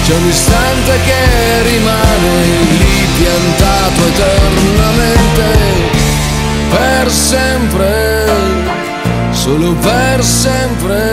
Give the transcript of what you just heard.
c'è un istante che rimane lì piantato eternamente, per sempre, solo per sempre.